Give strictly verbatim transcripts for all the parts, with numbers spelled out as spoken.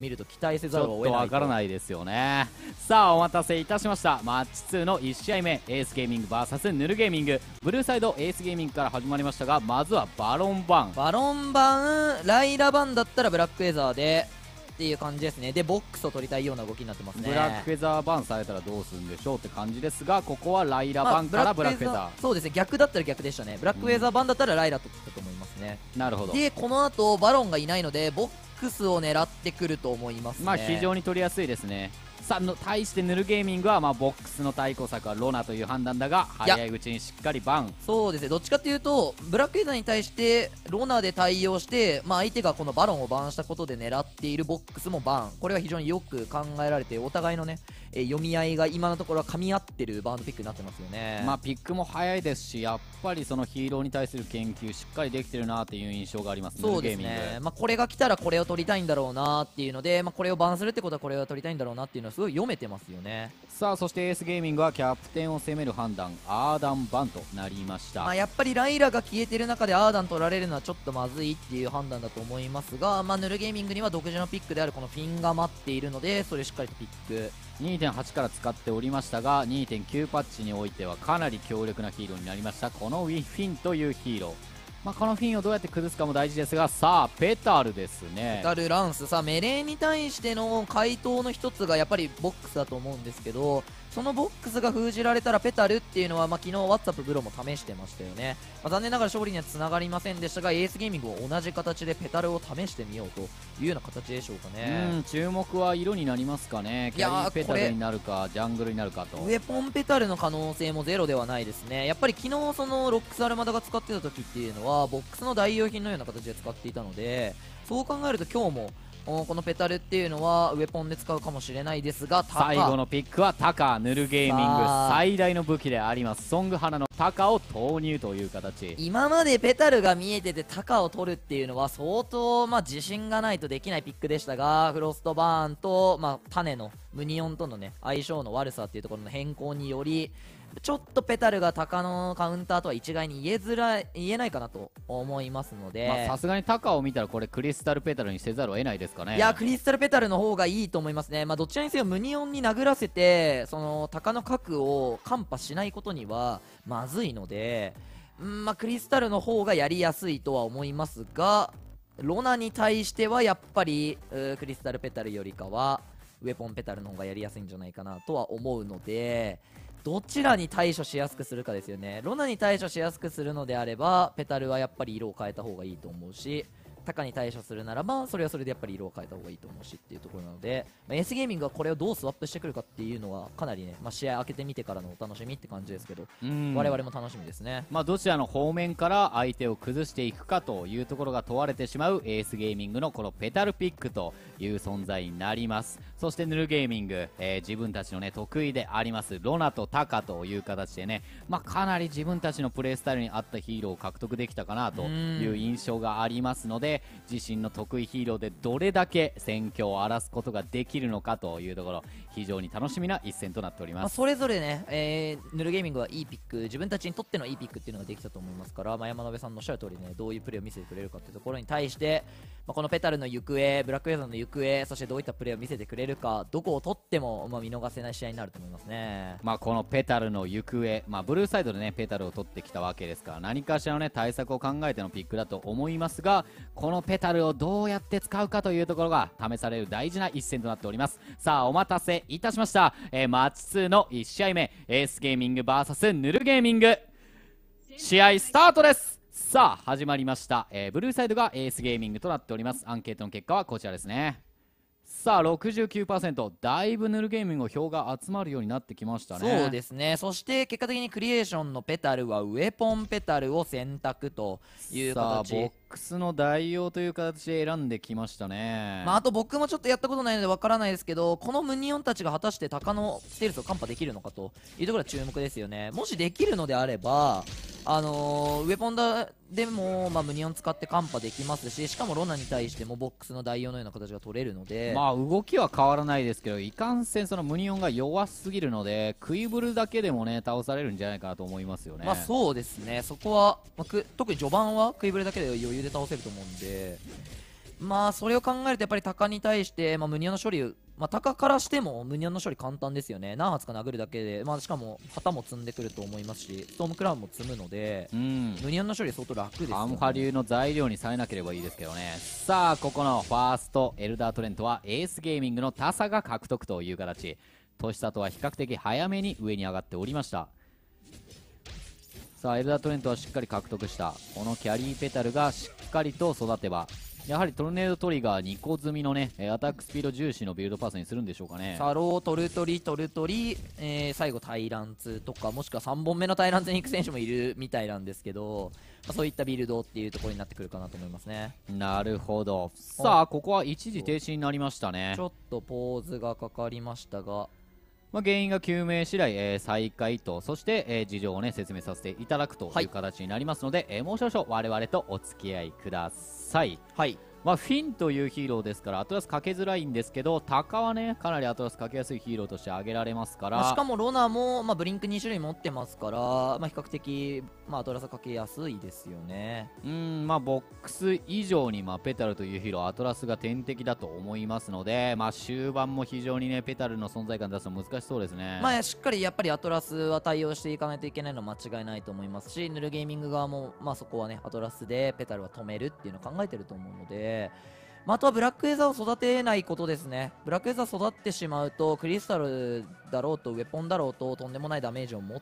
見ると期待せざるを得ないと。 ちょっとわからないですよね。さあお待たせいたしました。マッチにのいち試合目、エースゲーミング ブイエス ヌルゲーミング。ブルーサイドエースゲーミングから始まりましたが、まずはバロンバン。 バロンバン、ライラバンだったらブラックウェザーでっていう感じですね。でボックスを取りたいような動きになってますね。 ブラックフェザーバンされたらどうするんでしょうって感じですが、ここはライラバンからブラックフェザー、まあ、 そうですね、逆だったら逆でしたね。ブラックウェザーバンだったらライラ取ったと思いますね、 うん、なるほど。 でこの後バロンがいないのでボックスを狙ってくると思いますね。 まあ非常に取りやすいですね。さあの対してヌルゲーミングはまあボックスの対抗策はロナという判断だが、早いうちにしっかりバン。 そうですね、どっちかというとブラックウェザーに対してロナで対応して、まあ、相手がこのバロンをバンしたことで狙っているボックスもバン、これは非常によく考えられて、お互いのね、えー、読み合いが今のところは噛み合ってるバーンドピックになってますよね。 まあピックも早いですし、やっぱりそのヒーローに対する研究しっかりできてるなっていう印象があります。 そうですね、まあ、これが来たらこれを取りたいんだろうなっていうので、まあ、これをバンするってことはこれを取りたいんだろうなっていうのはすごい読めてますよね。 さあそしてエースゲーミングはキャプテンを攻める判断、アーダンバンとなりました。 まあ、やっぱりライラが消えてる中でアーダン取られるのはちょっとまずいっていう判断だと思いますが、まあ、ヌルゲーミングには独自のピックであるこのフィンが待っているので、それをしっかりとピックにてんはち から使っておりましたが にてんきゅう パッチにおいてはかなり強力なヒーローになりました。このウィフィンというヒーロー、まあ、このフィンをどうやって崩すかも大事ですが、さあペタルですね。 ペタルランス、さあメレーに対しての回答の一つがやっぱりボックスだと思うんですけど、そのボックスが封じられたらペタルっていうのは、まあ、昨日ワッツアップブロも試してましたよね。まあ、残念ながら勝利にはつながりませんでしたが、エースゲーミングも同じ形でペタルを試してみようというような形でしょうかね。 うん、注目は色になりますかね。キャリーペタルになるかジャングルになるかと。 ウェポンペタルの可能性もゼロではないですね。やっぱり昨日そのロックスアルマダが使ってた時っていうのはボックスの代用品のような形で使っていたので、そう考えると今日もこのペタルっていうのはウェポンで使うかもしれないですが、 最後のピックはタカ、ヌルゲーミング最大の武器でありますソングハナのタカを投入という形。 今までペタルが見えててタカを取るっていうのは相当、まあ、自信がないとできないピックでしたが、フロストバーンと、まあ、種のムニオンとの、ね、相性の悪さっていうところの変更によりちょっとペタルがタカのカウンターとは一概に言えづらい言えないかなと思いますので、 さすがにタカを見たらこれクリスタルペタルにせざるを得ないですかね。 いやクリスタルペタルの方がいいと思いますね。まあ、どちらにせよムニオンに殴らせてそのタカの核をカンパしないことにはまずいので、んまあ、クリスタルの方がやりやすいとは思いますが、ロナに対してはやっぱりクリスタルペタルよりかはウェポンペタルの方がやりやすいんじゃないかなとは思うので、どちらに対処しやすくするかですよね。ロナに対処しやすくするのであればペタルはやっぱり色を変えた方がいいと思うし、タカに対処するならばそれはそれでやっぱり色を変えた方がいいと思うしっていうところなので、まあ、エースゲーミングがこれをどうスワップしてくるかっていうのはかなりね、まあ、試合開けてみてからのお楽しみって感じですけど、我々も楽しみですね。 まあ、どちらの方面から相手を崩していくかというところが問われてしまうエースゲーミングのこのペタルピックという存在になります。そしてヌルゲーミング、えー、自分たちの、ね、得意でありますロナとタカという形でね、まあ、かなり自分たちのプレースタイルに合ったヒーローを獲得できたかなという印象がありますので、自身の得意ヒーローでどれだけ戦況を荒らすことができるのかというところ、非常に楽しみな一戦となっております。 まあ、それぞれね、えー、ヌルゲーミングはいいピック、自分たちにとってのいいピックっていうのができたと思いますから、まあ、山辺さんのおっしゃる通りね、どういうプレーを見せてくれるかっていうところに対して、まあ、このペタルの行方、ブラックウェザーの行方、そしてどういったプレーを見せてくれるか、どこを取っても、まあ、見逃せない試合になると思いますね。 まあ、このペタルの行方、まあ、ブルーサイドでねペタルを取ってきたわけですから、何かしらのね対策を考えてのピックだと思いますが、このペタルをどうやって使うかというところが試される大事な一戦となっております。さあお待たせいたしました、えー、マッチにのいち試合目、エースゲーミング ブイエス ヌルゲーミング、試合スタートです。さあ始まりました、えー、ブルーサイドがエースゲーミングとなっております。アンケートの結果はこちらですね。さあ ろくじゅうきゅうパーセント、 だいぶヌルゲーミングの票が集まるようになってきましたね。 そうですね。そして結果的にクリエーションのペタルはウェポンペタルを選択という形。 さあボックスの代用という形で選んできましたね。 まあ、あと僕もちょっとやったことないのでわからないですけど、このムニオンたちが果たしてタカのステルスをカンパできるのかというところが注目ですよね。もしできるのであれば、あのー、ウェポンダでも、まあ、ムニオン使ってカンパできますし、しかもロナに対してもボックスの代用のような形が取れるので、 まあ動きは変わらないですけど、いかんせんそのムニオンが弱すぎるので、クイブルだけでもね倒されるんじゃないかなと思いますよね。 まあそうですね、そこは、まあ、く特に序盤はクイブルだけで余裕で倒せると思うんで、 まあそれを考えるとやっぱりタカに対して、まあ、ムニオの処理、まあ、タカからしてもムニオの処理簡単ですよね。何発か殴るだけで、まあ、しかも旗も積んでくると思いますしストームクラウンも積むので、 うん、 ムニオンの処理相当楽ですよね。 カンファ流の材料にされなければいいですけどね。さあここのファーストエルダートレントはエースゲーミングのタサが獲得という形。トシサとは比較的早めに上に上がっておりました。さあエルダートレントはしっかり獲得した。このキャリーペタルがしっかりと育てばやはりトルネードトリガーにこ積みのねアタックスピード重視のビルドパスにするんでしょうかね。 サロー、トルトリ、トルトリ、えー、最後タイランツとかもしくはさんぼんめのタイランツに行く選手もいるみたいなんですけど、まあ、そういったビルドっていうところになってくるかなと思いますね。 なるほど。さあここは一時停止になりましたね。 ちょっとポーズがかかりましたが、 まあ、原因が究明次第、えー、再開とそして、えー、事情を、ね、説明させていただくという形になりますので、はい、えー、もう少々我々とお付き合いください。 はい、 まあ、フィンというヒーローですからアトラスかけづらいんですけど、タカはねかなりアトラスかけやすいヒーローとして挙げられますから、 まあ、しかもロナも、まあ、ブリンクに種類持ってますから、まあ、比較的、まあ、アトラスかけやすいですよね。 うん、まあボックス以上に、まあ、ペタルというヒーローアトラスが天敵だと思いますので、まあ、終盤も非常にねペタルの存在感出すの難しそうですね。 まあ、しっかりやっぱりアトラスは対応していかないといけないのは間違いないと思いますし、ヌルゲーミング側も、まあ、そこはねアトラスでペタルは止めるっていうのを考えてると思うので、まあ、あとはブラックエザーを育てないことですね。ブラックエザー育ってしまうとクリスタルだろうとウェポンだろうととんでもないダメージを持って、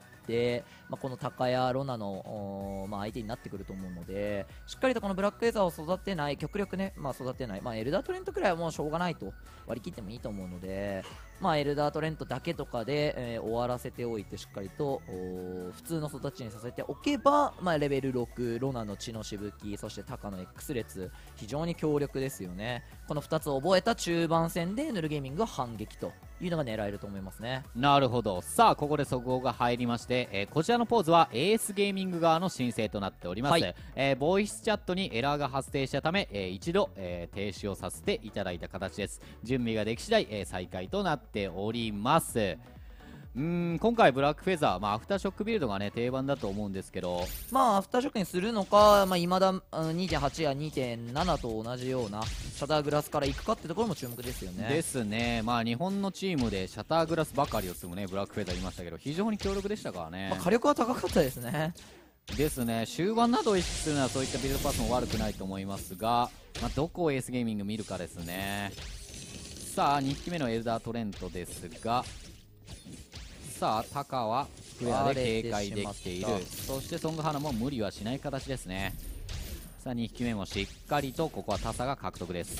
まあ、このタカやロナの、まあ、相手になってくると思うので、しっかりとこのブラックエザーを育てない、極力ね、まあ、育てない、まあ、エルダートレントくらいはもうしょうがないと割り切ってもいいと思うので、まあ、エルダートレントだけとかで、えー、終わらせておいてしっかりと普通の育ちにさせておけば、まあ、レベルろくロナの血のしぶき、そしてタカの X 列非常に強力ですよね。このふたつを覚えた中盤戦でヌルゲーミングは反撃というのが狙えると思いますね。 なるほど。さあここで速報が入りまして、えー、こちらのポーズはエースゲーミング側の申請となっております。はい、えー、ボイスチャットにエラーが発生したため、えー、一度、えー、停止をさせていただいた形です。準備ができ次第、えー、再開となっております。うーん今回ブラックフェザー、まあ、アフターショックビルドがね定番だと思うんですけど、 まあアフターショックにするのか、まあ、未だ にてんはち や にてんなな と同じようなシャターグラスからいくかってところも注目ですよね。 ですね。まあ日本のチームでシャターグラスばかりを積むねブラックフェザーいましたけど、非常に強力でしたからね。 まあ、火力は高かったですね。 ですね。終盤などを意識するのはそういったビルドパスも悪くないと思いますが、まあ、どこをエースゲーミング見るかですね。さあにひきめのエルダートレントですが、さあタカはフレアで警戒できている。そしてソングハナも無理はしない形ですね。さあにひきめもしっかりとここはタサが獲得です。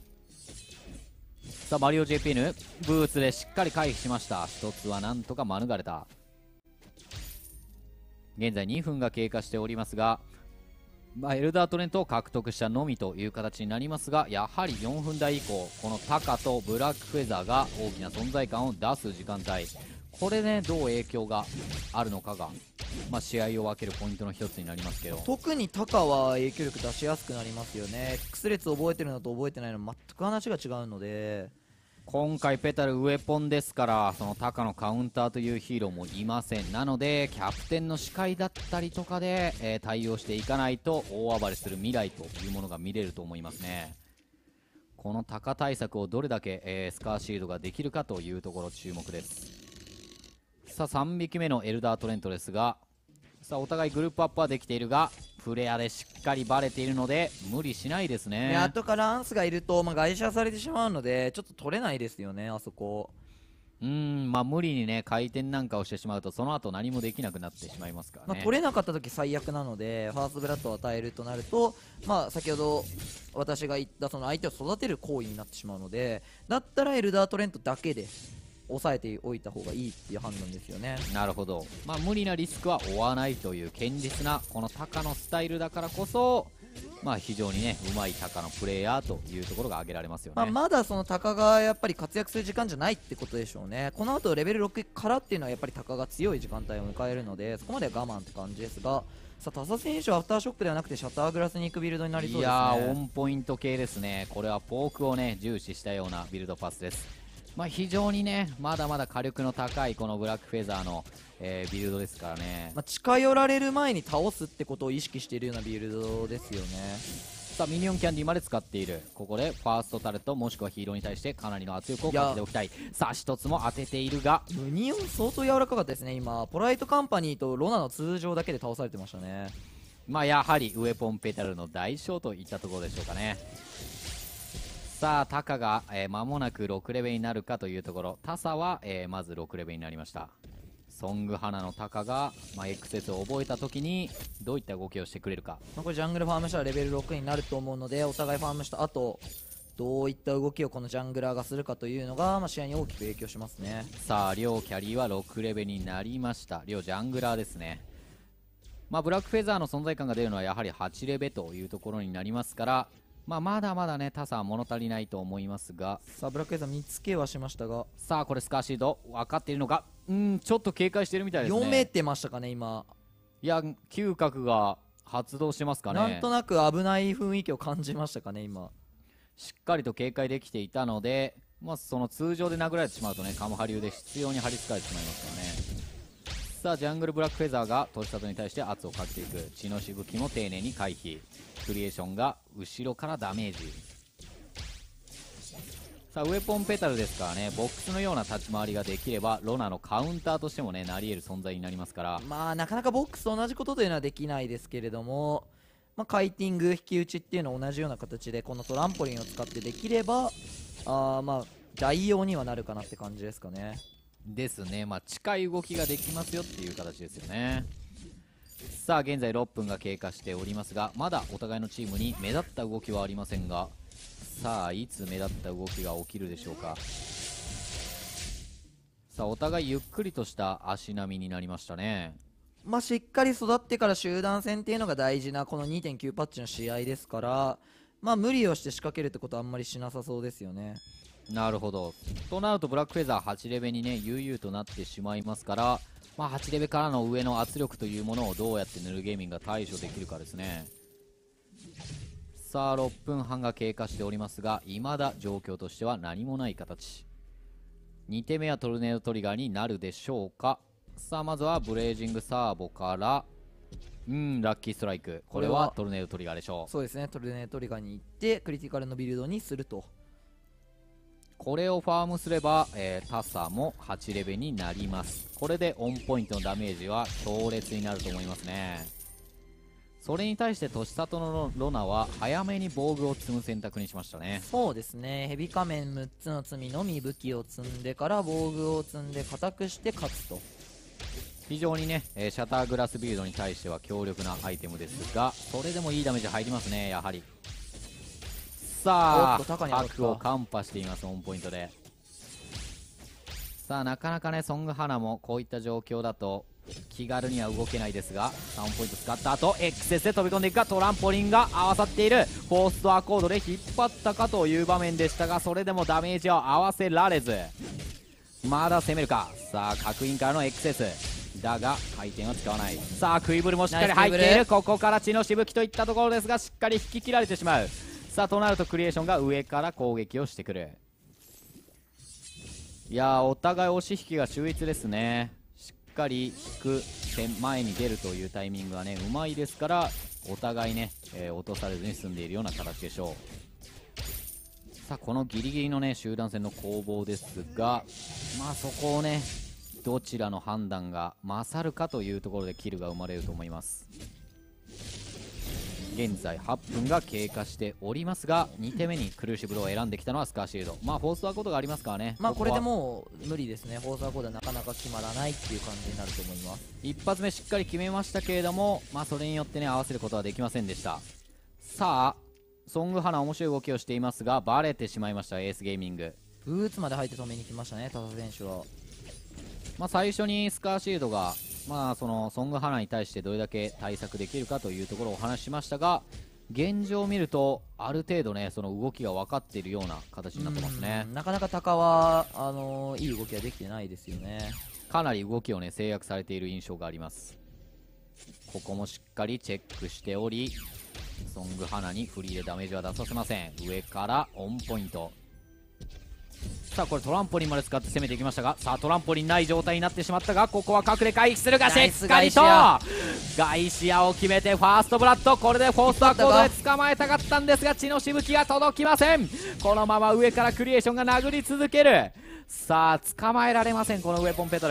さあマリオ ジェーピーエヌ ブーツでしっかり回避しました。一つはなんとか免れた。現在にふんが経過しておりますが、まあ、エルダートレントを獲得したのみという形になりますが、やはりよんふん台以降このタカとブラックフェザーが大きな存在感を出す時間帯、これねどう影響があるのかが、まあ、試合を分けるポイントの一つになりますけど、 特にタカは影響力出しやすくなりますよね。 X 列覚えてるのと覚えてないの全く話が違うので、 今回ペタルウェポンですから、そのタカのカウンターというヒーローもいません。なのでキャプテンの視界だったりとかで、えー、対応していかないと大暴れする未来というものが見れると思いますね。このタカ対策をどれだけ、えー、スカーシールドができるかというところ注目です。さあさんびきめのエルダートレントですが、さあお互いグループアップはできているがフレアでしっかりバレているので無理しないですね。 後からアンスがいると、まあ、外射されてしまうのでちょっと取れないですよねあそこ。 うーんまあ無理にね回転なんかをしてしまうとその後何もできなくなってしまいますからね。 まあ、取れなかった時最悪なのでファーストブラッドを与えるとなると、まあ、先ほど私が言ったその相手を育てる行為になってしまうので、だったらエルダートレントだけで抑えておいた方がいいっていう判断ですよね。 なるほど。まあ無理なリスクは負わないという堅実なこのタカのスタイルだからこそ、まあ非常にねうまいタカのプレイヤーというところが挙げられますよね。 まあ、まだそのタカがやっぱり活躍する時間じゃないってことでしょうね。この後レベルろくからっていうのはやっぱりタカが強い時間帯を迎えるので、そこまでは我慢って感じですが、さあタサ選手はアフターショックではなくてシャッターグラスに行くビルドになりそうですね。 いやーオンポイント系ですね。これはポークをね重視したようなビルドパスです。まあ非常にねまだまだ火力の高いこのブラックフェザーの、えー、ビルドですからね。 まあ、近寄られる前に倒すってことを意識しているようなビルドですよね。 さあミニオンキャンディーまで使っている。ここでファーストタレットもしくはヒーローに対してかなりの圧力をかけておきたい。さあ一つも当てているが、 ムニオン相当柔らかかったですね。今ポライトカンパニーとロナの通常だけで倒されてましたね。 まあやはりウェポンペタルの代償といったところでしょうかね。さあタカが、えー、間もなくろくレベルになるかというところ。タサは、えー、まずろくレベルになりました。ソングハナのタカが、まあ、エクセスを覚えた時にどういった動きをしてくれるか。 まあ、これジャングルファームしたらレベルろくになると思うので、お互いファームした後どういった動きをこのジャングラーがするかというのが、まあ、試合に大きく影響しますね。 さあ両キャリーはろくレベルになりました。両ジャングラーですね。まあ、ブラックフェザーの存在感が出るのはやはりはちレベルというところになりますから、まあ、まだまだねタサは物足りないと思いますが、 さあブラックフェザー見つけはしましたが、 さあこれスカーシード分かっているのか。うん、ちょっと警戒してるみたいですね。 読めてましたかね今。 いや嗅覚が発動してますかね。 なんとなく危ない雰囲気を感じましたかね今。 しっかりと警戒できていたので、まあ、その通常で殴られてしまうとねカムハ流で執拗に張り付かれてしまいますからね。さあジャングルブラックフェザーがトシサトに対して圧をかけていく。血のしぶきも丁寧に回避。クリエーションが後ろからダメージ。さあウェポンペタルですからね、ボックスのような立ち回りができればロナのカウンターとしてもねなり得る存在になりますから、 まあなかなかボックスと同じことというのはできないですけれども、まあ、カイティング引き打ちっていうのは同じような形でこのトランポリンを使ってできれば、あまあ代用にはなるかなって感じですかね。 ですね。まあ近い動きができますよっていう形ですよね。さあ現在ろっぷんが経過しておりますが、まだお互いのチームに目立った動きはありませんが、さあいつ目立った動きが起きるでしょうか。さあお互いゆっくりとした足並みになりましたね。 まあしっかり育ってから集団戦っていうのが大事なこの にてんきゅう パッチの試合ですから、まあ無理をして仕掛けるってことはあんまりしなさそうですよね。 なるほど。となるとブラックフェザーはちレベルにね悠々となってしまいますから、まあ、はちレベルからの上の圧力というものをどうやってヌルゲーミングが対処できるかですね。さあろっぷんはんが経過しておりますが、未だ状況としては何もない形。にてんめはトルネードトリガーになるでしょうか。さあまずはブレイジングサーボから、うんラッキーストライク。これはトルネードトリガーでしょう。 そうですね、トルネードトリガーに行ってクリティカルのビルドにすると。 これをファームすれば、えー、タサもはちレベルになります。これでオンポイントのダメージは強烈になると思いますね。それに対してトシサトのロナは早めに防具を積む選択にしましたね。 そうですね、ヘビ仮面むっつの罪のみ武器を積んでから防具を積んで固くして勝つと。 非常にね、えー、シャターグラスビルドに対しては強力なアイテムですが、それでもいいダメージ入りますねやはり。さあ核をカンパしています。オンポイントで。さあなかなかねソングハナもこういった状況だと気軽には動けないですが、さんポイント使った後 エックスエス で飛び込んでいくか。トランポリンが合わさっている。フォーストアコードで引っ張ったかという場面でしたが、それでもダメージを合わせられず、まだ攻めるか。さあ角インからの エックスエス だが回転は使わない。さあクイブルもしっかり入っている。ここから血のしぶきといったところですが、しっかり引き切られてしまう。さあとなるとクリエーションが上から攻撃をしてくる。いやーお互い押し引きが秀逸ですね。しっかり引く前に出るというタイミングがねうまいですから、お互いね、えー、落とされずに済んでいるような形でしょう。さあこのギリギリのね集団戦の攻防ですが、まあそこをねどちらの判断が勝るかというところでキルが生まれると思います。現在はっぷんが経過しておりますが、にてんめにクルーシブルを選んできたのはスカーシールド。まあフォースアコードがありますからね。 まあこれでもう無理ですね。フォースアコードはなかなか決まらないっていう感じになると思います。 一発目しっかり決めましたけれども、まあそれによってね合わせることはできませんでした。さあソングハナ面白い動きをしていますがバレてしまいました。エースゲーミングブーツまで入って止めに来ましたねタサ選手は。 まあ最初にスカーシールドがまあそのソングハナに対してどれだけ対策できるかというところをお話ししましたが、現状を見るとある程度ねその動きが分かっているような形になってますね。 なかなかタカはあのー、いい動きはできてないですよね。 かなり動きをね制約されている印象があります。ここもしっかりチェックしており、ソングハナにフリーでダメージは出させません。上からオンポイント。さあこれトランポリンまで使って攻めていきましたが、さあトランポリンない状態になってしまったが、ここは角で回避するがしっかりとガイシアを決めてファーストブラッド、これでフォーストアコードで捕まえたかったんですが血のしぶきが届きません。このまま上からクリエーションが殴り続ける。さあ捕まえられませんこのウェポンペトル。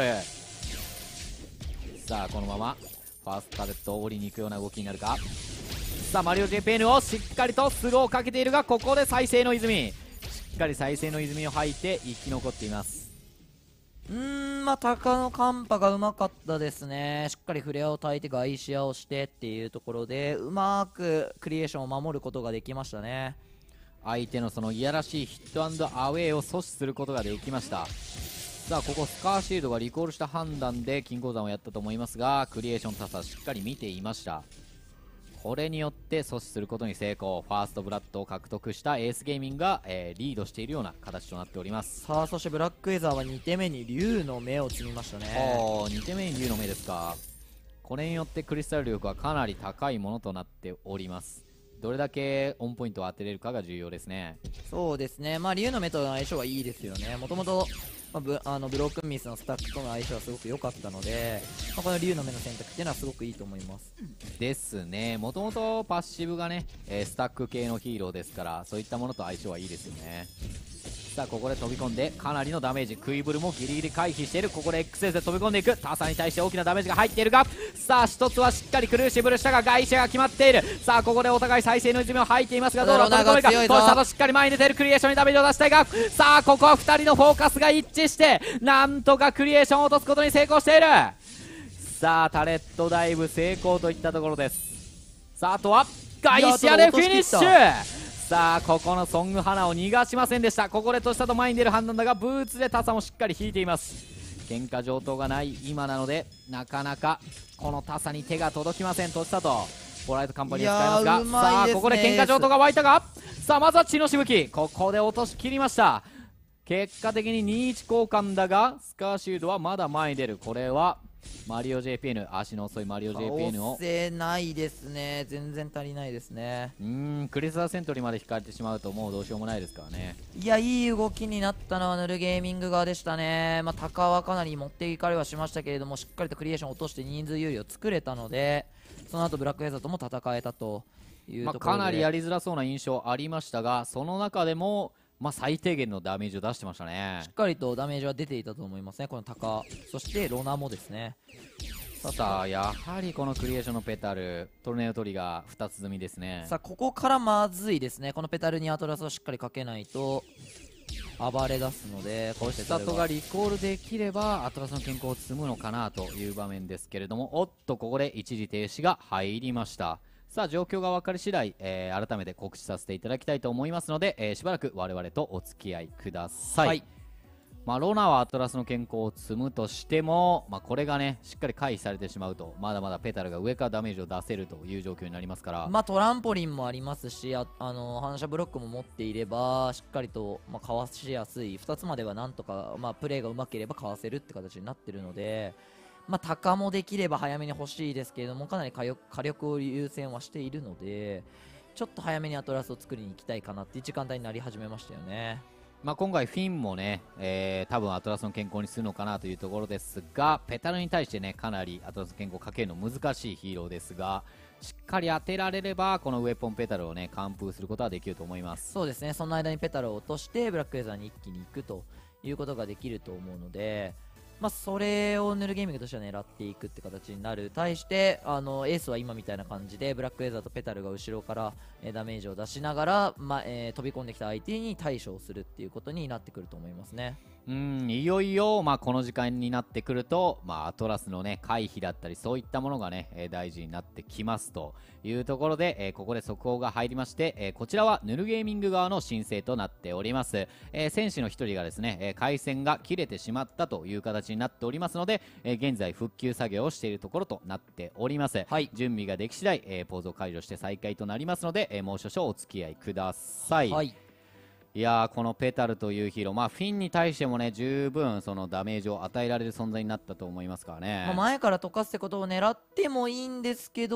さあこのままファーストカデットを降りに行くような動きになるか。さあマリオ ジェイピーエヌ をしっかりとスローをかけているが、ここで再生の泉、しっかり再生の泉を吐いて生き残っています。 うーん、まあ鷹のカンパがうまかったですね。しっかりフレアを焚いてガイシアをしてっていうところでうまくクリエーションを守ることができましたね。 相手のそのいやらしいヒットアンドアウェイを阻止することができました。さあここスカーシールドがリコールした判断で金鉱山をやったと思いますが、クリエーション多さしっかり見ていました。これによって阻止することに成功。ファーストブラッドを獲得したエースゲーミングが、えー、リードしているような形となっております。 さあそしてブラックエザーはにてめに竜の目を積みましたね。 おーにてめに竜の目ですか。これによってクリスタル力はかなり高いものとなっております。どれだけオンポイントを当てれるかが重要ですね。 そうですね、まあ竜の目との相性はいいですよね。もともとまあ、ブ, あのブロークンミスのスタックとの相性はすごく良かったので、まあ、この竜の目の選択っていうのはすごくいいと思います。 ですね。もともとパッシブがね、えースタック系のヒーローですから、そういったものと相性はいいですよね。さあここで飛び込んでかなりのダメージ、クイブルもギリギリ回避している。ここで エックスエス で飛び込んでいく。タサに対して大きなダメージが入っているが、さあ一つはしっかりクルーシブルしたがガイシャが決まっている。さあここでお互い再生の泉を吐いていますが、どうだ飛び込めるか。 強いぞトシサとしっかり前に出ている。クリエーションにダメージを出したいが、さあここはふたりのフォーカスが一致してなんとかクリエーションを落とすことに成功している。さあタレットダイブ成功といったところです。さああとはガイシアでフィニッシュ。さあここのソングハナを逃がしませんでした。ここでトシサと前に出る判断だが、ブーツでタサもしっかり引いています。喧嘩上等がない今なのでなかなかこのタサに手が届きません。トシサとポライトカンパニーを使いますが、 いやーうまいですね。 さあここで喧嘩上等が湧いたが、さあまずは血のしぶき、ここで落としきりました。結果的ににいち交換だがスカーシールドはまだ前に出る。これはマリオ ジェイピーエヌ、 足の遅いマリオ ジェイピーエヌ を押せないですね。全然足りないですね。 うーんクリスタルセントリーまで引かれてしまうともうどうしようもないですからね。 いやいい動きになったのはヌルゲーミング側でしたね。まあ鷹はかなり持っていかれはしましたけれども、しっかりとクリエーションを落として人数有利を作れたので、その後ブラックエザーとも戦えたというまあ、 ところで、 かなりやりづらそうな印象ありましたが、その中でも、まあ、最低限のダメージを出してましたね。 しっかりとダメージは出ていたと思いますね、この鷹。そしてロナもですね。 さあやはりこのクリエーションのペタルトルネードトリガーふたつ積みですね。 さあここからまずいですね。このペタルにアトラスをしっかりかけないと暴れ出すので、 コシサトがリコールできればアトラスの健康を積むのかなという場面ですけれども、おっとここで一時停止が入りました。さあ状況が分かり次第、えー、改めて告知させていただきたいと思いますので、えー、しばらく我々とお付き合いください。はい、まあ、ロナはアトラスの健康を積むとしても、まあ、これがねしっかり回避されてしまうとまだまだペタルが上からダメージを出せるという状況になりますから、 まあトランポリンもありますし、ああの反射ブロックも持っていればしっかりと、まあ、かわしやすいふたつまではなんとか、まあ、プレーがうまければかわせるって形になってるので、まあ鷹もできれば早めに欲しいですけれども、かなり火力、火力を優先はしているので、ちょっと早めにアトラスを作りに行きたいかなっていう時間帯になり始めましたよね。 まあ、今回フィンもね、えー、多分アトラスの健康にするのかなというところですが、ペタルに対してねかなりアトラスの健康をかけるの難しいヒーローですが、しっかり当てられればこのウェポンペタルをね完封することはできると思います。 そうですね、その間にペタルを落としてブラックエザーに一気に行くということができると思うので、まあ、それをヌルゲーミングとしては狙っていくって形になる。対してあのエースは今みたいな感じでブラックエザーとペタルが後ろから、えー、ダメージを出しながら、まあえー飛び込んできた相手に対処をするっていうことになってくると思いますね。 うん、いよいよ、まあ、この時間になってくると、まあ、アトラスの、ね、回避だったりそういったものが、ね、えー大事になってきますというところで、えーここで速報が入りまして、えーこちらはヌルゲーミング側の申請となっております。えー選手のひとりがですね、えー回線が切れてしまったという形になっておりますので、えー現在復旧作業をしているところとなっております。 はい、 準備ができ次第、えーポーズを解除して再開となりますので、えーもう少々お付き合いください。 はい、 いやーこのペタルというヒーロー、まあ、フィンに対してもね十分そのダメージを与えられる存在になったと思いますからね。 まあ、前から溶かすってことを狙ってもいいんですけど、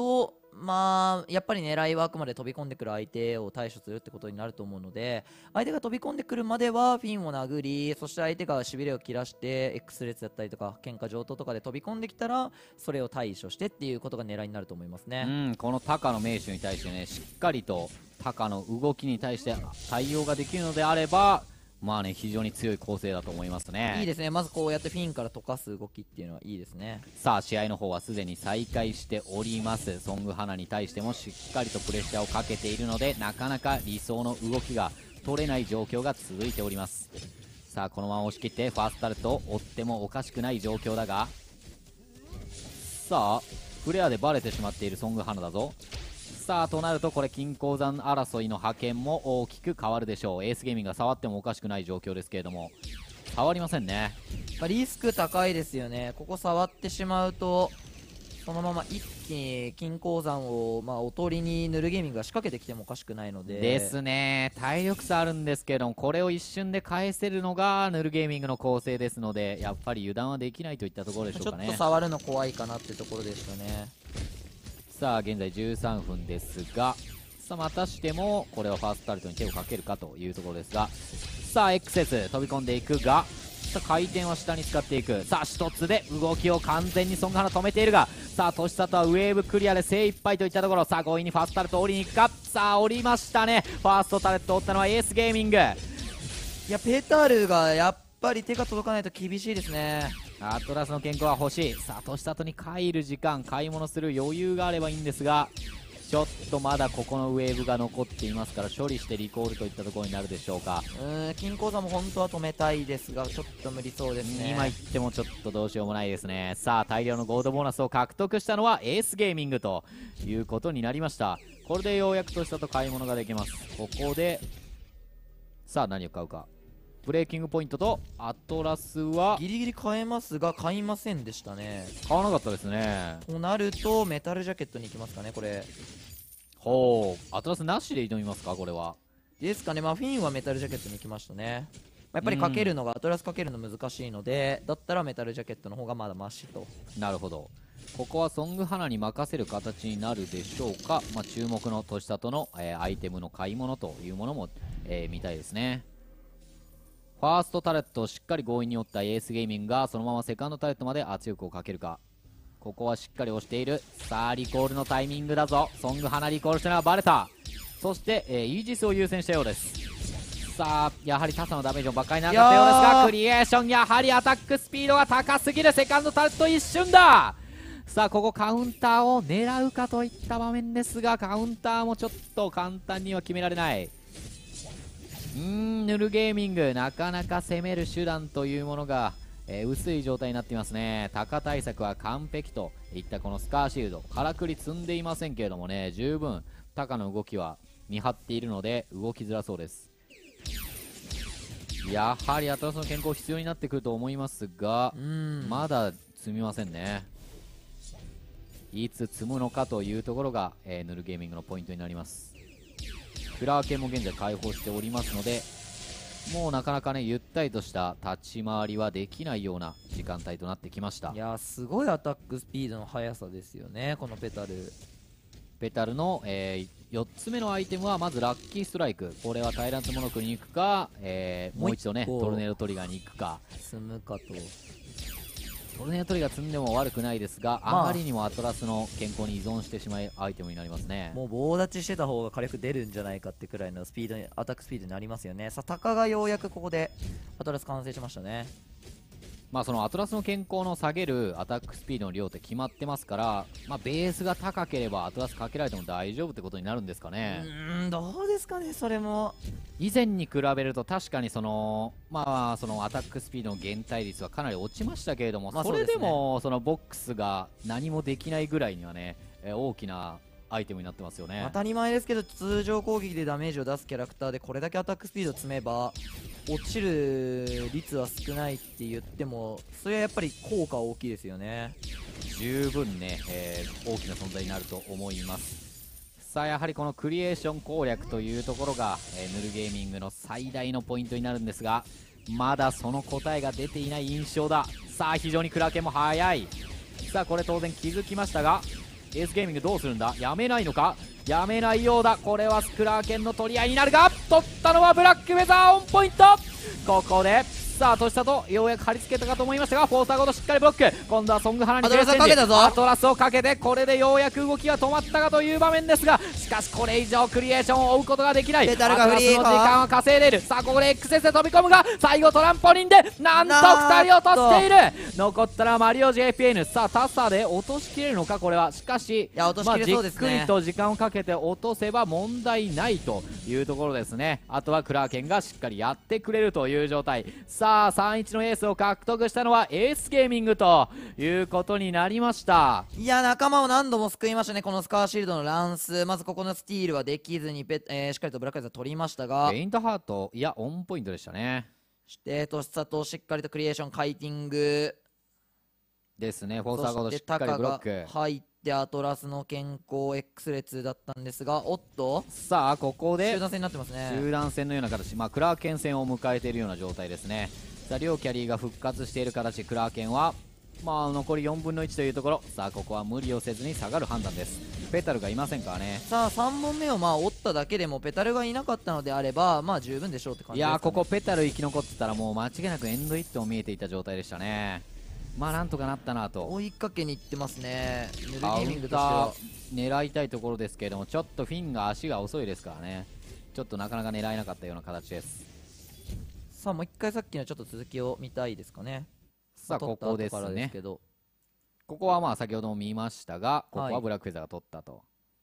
まあやっぱり狙いはあくまで飛び込んでくる相手を対処するってことになると思うので、相手が飛び込んでくるまではフィンを殴り、そして相手がしびれを切らして X 列だったりとか喧嘩上等とかで飛び込んできたらそれを対処してっていうことが狙いになると思いますね。 うん、この高の名手に対してね、しっかりと高の動きに対して対応ができるのであれば、まあね、非常に強い構成だと思いますね。 いいですね。まずこうやってフィンから溶かす動きっていうのはいいですね。 さあ試合の方はすでに再開しております。ソングハナに対してもしっかりとプレッシャーをかけているので、なかなか理想の動きが取れない状況が続いております。さあこのまま押し切ってファーストタレットを追ってもおかしくない状況だが、さあフレアでバレてしまっているソングハナだぞ。さあとなるとこれ金鉱山争いの覇権も大きく変わるでしょう。エースゲーミングが触ってもおかしくない状況ですけれども、触りませんね。 まあ、リスク高いですよね。ここ触ってしまうとそのまま一気に金鉱山を、まあ、おとりにヌルゲーミングが仕掛けてきてもおかしくないのでですね。体力差あるんですけれども、これを一瞬で返せるのがヌルゲーミングの構成ですので、やっぱり油断はできないといったところでしょうかね。 ちょっと触るの怖いかなってところですよね。 さあ現在じゅうさんふんですが、さあまたしてもこれはファーストタルトに手をかけるかというところですが、さあ X 列飛び込んでいくが、さあ回転は下に使っていく。さあ一つで動きを完全にソングハナ止めているが、さあ年里はウェーブクリアで精一杯といったところ。さあ強引にファーストタレット降りに行くか。さあ降りましたね。ファーストタレットを折ったのはエースゲーミング。 いやペタルがやっぱり手が届かないと厳しいですね。 アトラスの健康は欲しい。さあ年里に帰る時間、買い物する余裕があればいいんですが、ちょっとまだここのウェーブが残っていますから処理してリコールといったところになるでしょうか。 うーん金鉱山も本当は止めたいですがちょっと無理そうですね。 今言ってもちょっとどうしようもないですね。さあ大量のゴールドボーナスを獲得したのはエースゲーミングということになりました。これでようやく年里買い物ができます。ここでさあ何を買うか。ブレーキングポイントとアトラスはギリギリ買えますが買いませんでしたね。 買わなかったですね。 となるとメタルジャケットに行きますかねこれ。 ほう、アトラスなしで挑みますかこれは。 ですかね。まあフィンはメタルジャケットに行きましたね。やっぱりかけるのがアトラスかけるの難しいので、だったらメタルジャケットの方がまだマシと。 なるほど。ここはソングハナに任せる形になるでしょうか。まあ、注目の年里の、えーアイテムの買い物というものも、えー見たいですね。ファーストタレットをしっかり強引に折ったエースゲーミングがそのままセカンドタレットまで圧力をかけるか。ここはしっかり押している。さあリコールのタイミングだぞ。ソングハナリコールしたのはバレた。そして、えーイージスを優先したようです。さあやはり他者のダメージもばっかりなかったようですが、クリエーションやはりアタックスピードが高すぎる。セカンドタレット一瞬だ。さあここカウンターを狙うかといった場面ですが、カウンターもちょっと簡単には決められない。うーんヌルゲーミングなかなか攻める手段というものが、えー薄い状態になっていますね。タカ対策は完璧といったこのスカーシールド、からくり積んでいませんけれどもね、十分タカの動きは見張っているので動きづらそうです。やはりアトラスの健康必要になってくると思いますが、 うんまだ積みませんね。いつ積むのかというところが、えーヌルゲーミングのポイントになります。フラー系も現在開放しておりますので、もうなかなかねゆったりとした立ち回りはできないような時間帯となってきました。 いやすごいアタックスピードの速さですよねこのペタル。 ペタルの、えー、よっつめのアイテムはまずラッキーストライク。これはタイランツモノクに行くか、えーもう一度ねもう一個トルネードトリガーに行くか。 積むかと。 トルネードトリガー積んでも悪くないですが、 まああまりにもアトラスの健康に依存してしまうアイテムになりますね。 もう棒立ちしてた方が火力出るんじゃないかってくらいのスピードにアタックスピードになりますよね。さあタカがようやくここでアトラス完成しましたね。 まあそのアトラスの健康の下げるアタックスピードの量って決まってますから、まあ、ベースが高ければアトラスかけられても大丈夫ってことになるんですかうね。 ーんどうですかねそれも。 以前に比べると確かにそのまあそのアタックスピードの減退率はかなり落ちましたけれども、それでまあそうですねもそのボックスが何もできないぐらいにはね、えー大きなアイテムになってますよね。 当たり前ですけど通常攻撃でダメージを出すキャラクターでこれだけアタックスピード積めば落ちる率は少ないって言ってもそれはやっぱり効果は大きいですよね。 十分ね、えー大きな存在になると思います。さあやはりこのクリエーション攻略というところが、えーヌルゲーミングの最大のポイントになるんですが、まだその答えが出ていない印象だ。さあ非常にクラーケンも速い。さあこれ当然気づきましたが、 エースゲーミングどうするんだ、やめないのか、やめないようだ。これはスクラーケンの取り合いになるが、取ったのはブラックウェザー、オンポイント。ここでさあ年里ようやく貼り付けたかと思いましたが、フォーサーごとしっかりブロック。今度はソングハナにアトラスをかけたぞ。 アトラスをかけて、これでようやく動きが止まったかという場面ですが、しかしこれ以上クリエーションを追うことができない。 ペタルがフリーかアトラスの時間は稼いでいる。さあここで エックスエス で飛び込むが、最後トランポリンでなんとふたり落としている。残ったらマリオ ジェーピーエヌ。 さあタッサーで落としきれるのか、これは。しかしいや落としきれそうですね、 まあ、じっくりと時間をかけて落とせば問題ないというところですね。あとはクラーケンがしっかりやってくれるという状態。さあさんたいいちのエースを獲得したのはエースゲーミングということになりました。 いや仲間を何度も救いましたね、このスカーシールドのランス。まずここのスティールはできずにペ、えーしっかりとブラックアイザー取りましたが、 ペイントハート、いやオンポイントでしたね。 そしてとしさとしっかりとクリエーションカイティングですね。フォーサーごとしっかりそしてタカがブロック。 入ってアトラスの健康 X 列だったんですが、おっとさあここで集団戦になってますね。 集団戦のような形、まあ、クラーケン戦を迎えているような状態ですね。さあ両キャリーが復活している形、クラーケンはまあ残りよんぶんのいちというところ。さあここは無理をせずに下がる判断です。ペタルがいませんからね。 さあさんぼんめをまあ折っただけでもペタルがいなかったのであればまあ十分でしょうって感じですかね。 いやーここペタル生き残ってたらもう間違いなくエンドイットも見えていた状態でしたね。まあなんとかなったなと。 追いかけに行ってますね、ヌルゲカウーミングンタとしては。 ー狙いたいところですけれども、ちょっとフィンが足が遅いですからね。ちょっとなかなか狙えなかったような形です。 さあもう一回さっきのちょっと続きを見たいですかね。 さあここです取った後からね。 けどここはまあ先ほども見ましたが、ここはブラックフェザーが取ったと。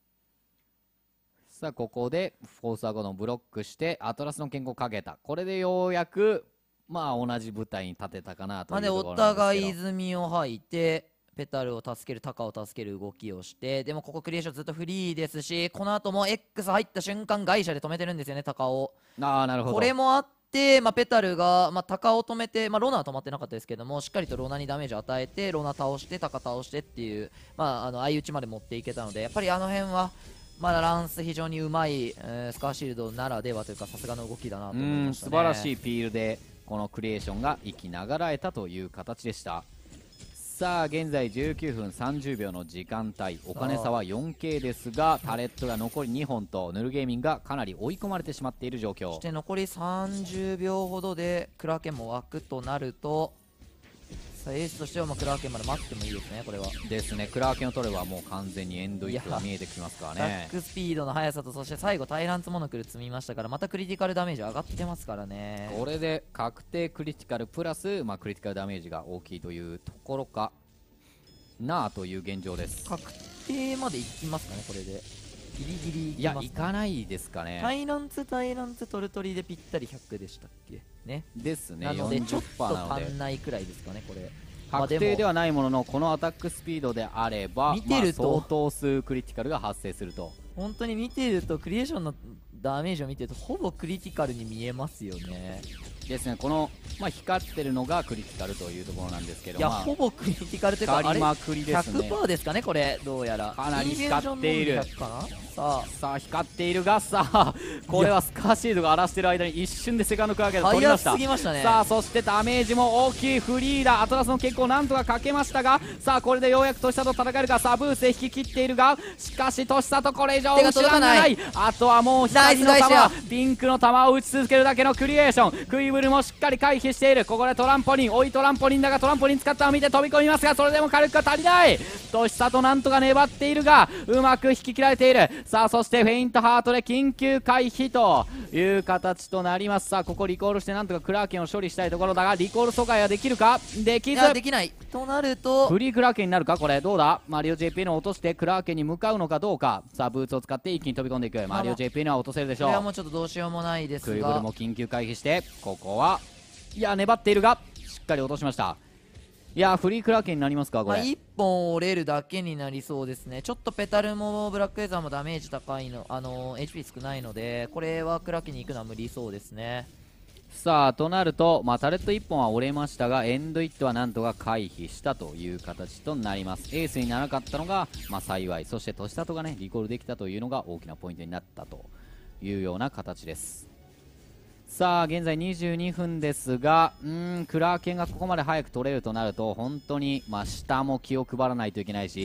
さあここでフォーサーごのブロックしてアトラスの健康をかけた。これでようやくまあ同じ舞台に立てたかなとまあでおいうところなんですけど、 互い泉を吐いてペタルを助けるタカを助ける動きをして、でもここクリエーションずっとフリーですし、この後も X 入った瞬間外車で止めてるんですよねタカを。 ああなるほど。 これもあって、まあ、ペタルが、まあ、タカを止めて、まあ、ロナは止まってなかったですけどもしっかりとロナにダメージを与えてロナ倒してタカ倒してっていう、まあ、あの相打ちまで持っていけたので、やっぱりあの辺はまだランス非常にうまい、えースカーシールドならではというかさすがの動きだなと思いましたね。 素晴らしいピールでこのクリエーションが生きながらえたという形でした。さあ現在じゅうきゅうふんさんじゅうびょうの時間帯、お金差は よんケー ですがタレットが残りにほんとヌルゲーミングがかなり追い込まれてしまっている状況。 そして残りさんじゅうびょうほどでクラーケンも湧くとなると、さあエースとしてはまあクラーケンまで待ってもいいですね。これはですね。クラーケンを取ればもう完全にエンドイットが見えてきますからバッね。 クスピードの速さと、そして最後タイランツモノクル積みましたからまたクリティカルダメージ上がってますからね。 これで確定クリティカルプラス、まあ、クリティカルダメージが大きいというところかなあという現状です。 確定までいきますかねこれで。ギリギリいいやきますか、 いかないですかね。 タイランツタイランツトルトリでぴったりひゃくでしたっけね。 ですね。 なのでちょっとよんじゅっパーセント なの足でんないくらいですかねこれ。まあ確定ではないもののこのアタックスピードであれば見てるとまあ相当数クリティカルが発生すると。 本当に見てるとクリエーションのダメージを見てるとほぼクリティカルに見えますよね。 ですね。この、まあ、光ってるのがクリティカルというところなんですけど、 いや、 まあ、 ほぼクリティカルというかあれ光りまくりですね。 ひゃくパーセント ですかねこれ。どうやらかなり光っているインフュージョンノンでひゃくかな。ささあ光っているが、さあこれはスカーシールドが荒らしている間に一瞬でセカンドクラーケンあで取りました。 早すぎましたね。 さあそしてダメージも大きいフリーだ。アトラスの結構なんとかかけましたが、さあこれでようやくトシサと戦えるか。さあブースで引き切っているが、しかしトシサとこれ以上手が打ちらが届かないない。あとはもう光のナイスナイ球、ピンクの球を打ち続けるだけのクリエーション。クイブルもしっかり回避している。ここでトランポリン、追いトランポリンだがトランポリン使ったのを見て飛び込みますが、それでも火力が足りない。トシサとなんとか粘っているがうまく引き切られている。さあそしてフェイントハートで緊急回避という形となります。さあここリコールしてなんとかクラーケンを処理したいところだが、リコール阻害はできるか。できず。 いやできないとなるとフリークラーケンになるか。これどうだ。マリオ ジェーピーエヌ を落としてクラーケンに向かうのかどうか。さあブーツを使って一気に飛び込んでいく。マリオ ジェーピーエヌ は落とせるでしょう。 これはもうちょっとどうしようもないですクイブルが、 も緊急回避してここはいや粘っているがしっかり落としました。いやフリークラーケンになりますかこまあ、 れ。 いっぽん折れるだけになりそうですね。ちょっとペタルもブラックエザーもダメージ高いの、あのー、エイチピー 少ないのでこれはクラーケンに行くのは無理そうですね。 さあとなると、まあ、タレットいっぽんは折れましたがエンドイットはなんとか回避したという形となります。エースにならなかったのが、まあ、幸い。そしてトシサトがねリコールできたというのが大きなポイントになったというような形です。さあ現在にじゅうにふんですが、うーんクラーケンがここまで早く取れるとなると本当に、まあ、下も気を配らないといけないし、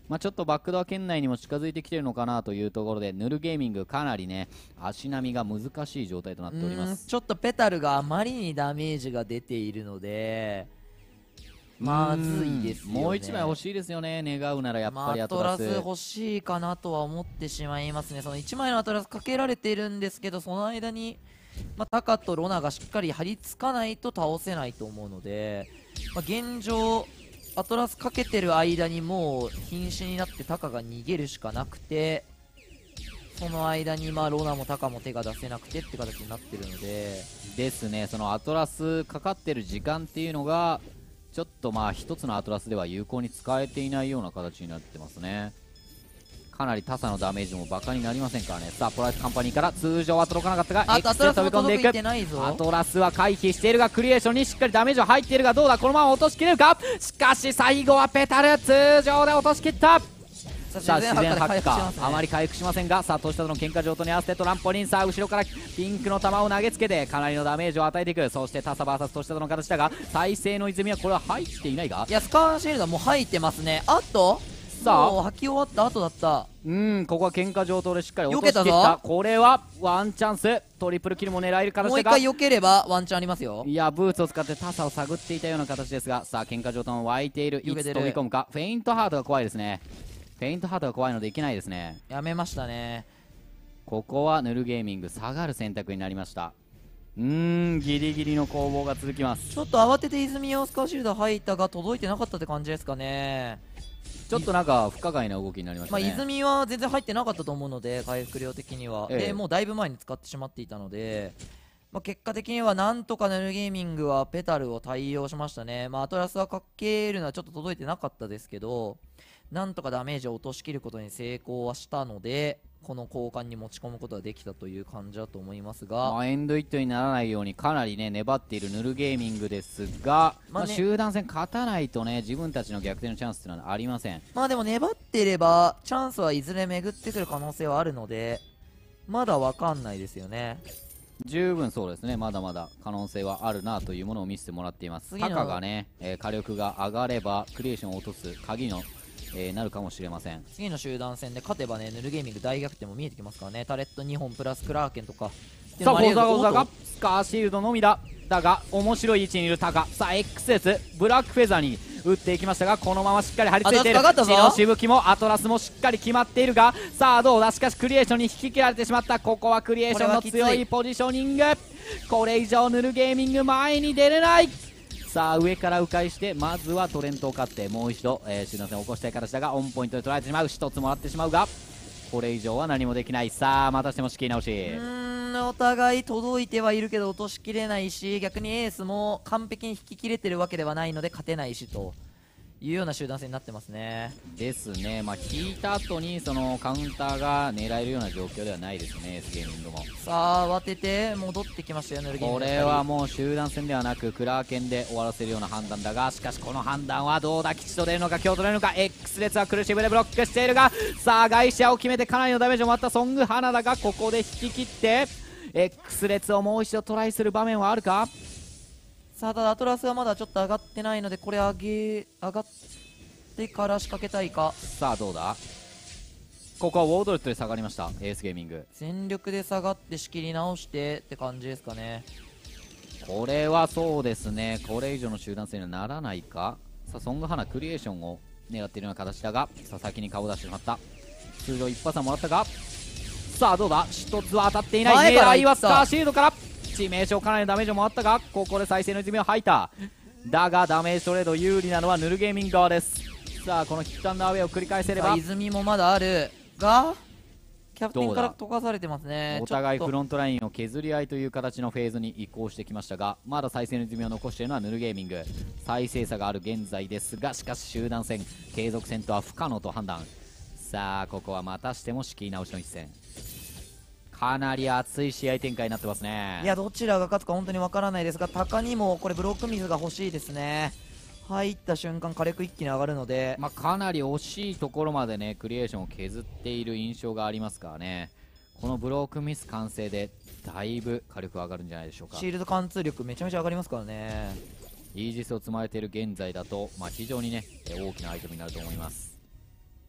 まあ、ちょっとバックドア圏内にも近づいてきてるのかなというところで、ヌルゲーミングかなりね足並みが難しい状態となっております。 ちょっとペタルがあまりにダメージが出ているのでまずいですよね。 もういちまい欲しいですよね、願うならやっぱりアトラス、 まあ、アトラス欲しいかなとは思ってしまいますね。そのいちまいのアトラスかけられてるんですけど、その間に、まあ、タカとロナがしっかり張り付かないと倒せないと思うので、まあ、現状アトラスかけてる間にもう瀕死になってタカが逃げるしかなくて、その間にまあロナもタカも手が出せなくてって形になってるのでですね。そのアトラスかかってる時間っていうのがちょっとまあ一つのアトラスでは有効に使えていないような形になってますね。かなり他者のダメージもバカになりませんからね。さあポライスカンパニーから通常は届かなかったがあ X アトラスもで飛び込んでいく。 届いてないぞ。 アトラスは回避しているがクリエーションにしっかりダメージは入っているが、どうだこのまま落としきれるか。しかし最後はペタル通常で落としきった。さあ自然発火、あまり回復しませんが、さあトシタとの喧嘩上とに合わせてトランポリン、さあ後ろからピンクの球を投げつけてかなりのダメージを与えていく。そしてタサ ブイエス トシタとの形だが、再生の泉はこれは入っていないが、 いやスカーシールドはもう入ってますね。あとさあもう吐き終わった後だった。 うんここは喧嘩上等でしっかり落としきっ避けたた。 ぞ。 これはワンチャンス、トリプルキルも狙える形もうだが、 一回避ければワンチャンありますよ。 いやブーツを使ってタサを探っていたような形ですが、さあ喧嘩上等も湧いている。いつ避けてる飛び込むか。フェイントハートが怖いですね。フェイントハートが怖いのでいけないですね。 やめましたね。 ここはヌルゲーミング下がる選択になりました。うーんギリギリの攻防が続きます。 ちょっと慌てて泉をスカーシールド吐いたが届いてなかったって感じですかね。 ちょっとなんか不可解な動きになりましたね。 まあ泉は全然入ってなかったと思うので回復量的には、 ええでもうだいぶ前に使ってしまっていたので、まあ、結果的にはなんとかヌルゲーミングはペタルを対応しましたね。まあアトラスはかけるのはちょっと届いてなかったですけど、なんとかダメージを落としきることに成功はしたので、この交換に持ち込むことができたという感じだと思いますが、 まあ、エンドイットにならないようにかなりね粘っているヌルゲーミングですが、まあね集団戦勝たないとね自分たちの逆転のチャンスっていうのはありません。 まあでも粘っていればチャンスはいずれ巡ってくる可能性はあるので、まだわかんないですよね。 十分そうですね、まだまだ可能性はあるなというものを見せてもらっています。 次のタカがね、えー火力が上がればクリエーションを落とす鍵の、えーなるかもしれません。 次の集団戦で勝てばね、ヌルゲーミング大逆転も見えてきますからね。タレットにほんプラスクラーケンとかさあゴーザーゴーザーがおっとスカーシールドのみだ。だが面白い位置にいるタカ、さあ エックスエス ブラックフェザーに打っていきましたが、このまましっかり張り付いている。 アトラスかかったぞ血のしぶきもアトラスもしっかり決まっているが、さあどうだ。しかしクリエーションに引き切られてしまった。ここはクリエーションの強いポジショニング。これ以上ヌルゲーミング前に出れない。さあ上から迂回してまずはトレントを勝ってもう一度、えー、集団戦を起こしたい形だがオンポイントで取られてしまう。一つもらってしまうがこれ以上は何もできない。さあまたしても仕切り直し。 うーんお互い届いてはいるけど落としきれないし、逆にエースも完璧に引き切れてるわけではないので勝てないしというような集団戦になってますね。 ですね。まあ引いた後にそのカウンターが狙えるような状況ではないですね、エースゲーミングも。 さあ慌てて戻ってきましたよ、ヌルゲーミング。 これはもう集団戦ではなくクラーケンで終わらせるような判断だが、しかしこの判断はどうだ。吉と出るのか今日取れるのか。 X 列は苦しいブでブロックしているが、さあ外車を決めてかなりのダメージをもらったソングハナだが、ここで引き切って X 列をもう一度トライする場面はあるか。 さあただアトラスはまだちょっと上がってないので、これ上げ上がってから仕掛けたいか。 さあどうだ。ここはウォードレットで下がりましたエースゲーミング。 全力で下がって仕切り直してって感じですかね。 これはそうですね、これ以上の集団戦にはならないか。さあソングハナクリエーションを狙っているような形だが、さあ先に顔を出してしまった。通常一発はもらったが、さあどうだ。一つは当たっていない。 前から行った狙いはスカーシールドから致命傷、かなりのダメージをもらったが、ここで再生の泉を吐いた。だがダメージトレード有利なのはヌルゲーミング側です。さあこのヒットアンダーウェイを繰り返せれば、 泉もまだあるがキャプテンから溶かされてますね。 お互いちょっとフロントラインを削り合いという形のフェーズに移行してきましたが、まだ再生の泉を残しているのはヌルゲーミング。再生差がある現在ですが、しかし集団戦継続戦とは不可能と判断。さあここはまたしても仕切り直しの一戦。かなり熱い試合展開になってますね。 いやどちらが勝つか本当にわからないですが、鷹にもこれブロック水が欲しいですね。入った瞬間火力一気に上がるので、 まあ、かなり惜しいところまでねクリエーションを削っている印象がありますからね。このブロークミス完成でだいぶ火力上がるんじゃないでしょうか。 シールド貫通力めちゃめちゃ上がりますからね。 イージスを積まれている現在だと、まあ、非常にね大きなアイテムになると思います。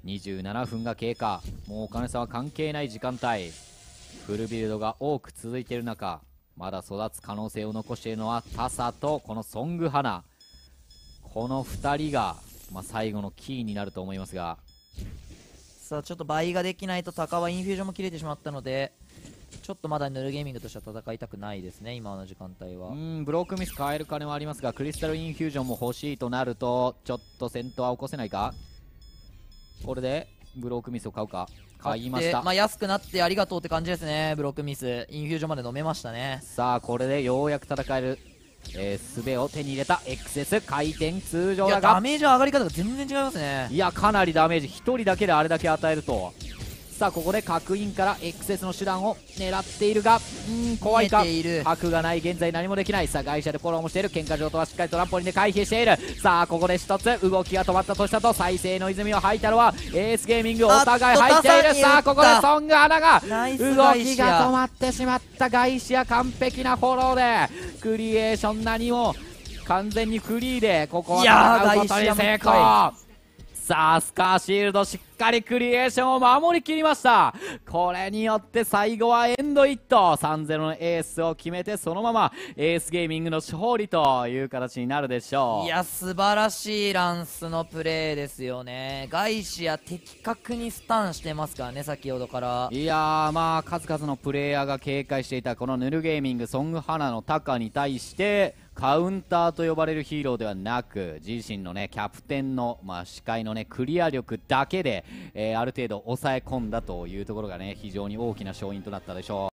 にじゅうななふんが経過。もうお金さんは関係ない時間帯。フルビルドが多く続いている中、まだ育つ可能性を残しているのはタサとこのソングハナ。このふたりが、まあ、最後のキーになると思いますが、 さあちょっと倍ができないとタカはインフュージョンも切れてしまったので、ちょっとまだヌルゲーミングとしては戦いたくないですね、今の時間帯は。 うん、ブロークミス変える金はありますが、クリスタルインフュージョンも欲しいとなると、ちょっと戦闘は起こせないか。これでブロークミスを買うか。買いました。 まあ、安くなってありがとうって感じですね。ブロックミスインフュージョンまで飲めましたね。 さあこれでようやく戦える、えー、術を手に入れた エックスエス 回転通常だが、 ダメージの上がり方が全然違いますね。 いやかなりダメージ、ひとりだけであれだけ与えると。さあここで角インから エックスエス の手段を狙っているが、うん怖いか。角がない現在何もできない。さあ外車でフォローもしている。喧嘩上とはしっかりトランポリンで回避している。さあここで一つ動きが止まったとしたと、再生の泉を吐いたのはエースゲーミング、お互い入っている。さあここでソングアナが動きが止まってしまった。ガイシア完璧なフォローでクリエーション、何も完全にフリーでここは戦うことに成功。さあスカーシールドしっかりクリエーションを守りきりました。これによって最後はエンドイット さんたいゼロ のエースを決めて、そのままエースゲーミングの勝利という形になるでしょう。 いや素晴らしいランスのプレーですよね。ガイシア的確にスタンしてますからね、先ほどから。 いやーまあ数々のプレイヤーが警戒していたこのヌルゲーミング、ソングハナのタカに対してカウンターと呼ばれるヒーローではなく、自身のねキャプテンの、まあ、視界のねクリア力だけで、えー、ある程度抑え込んだというところがね非常に大きな勝因となったでしょう。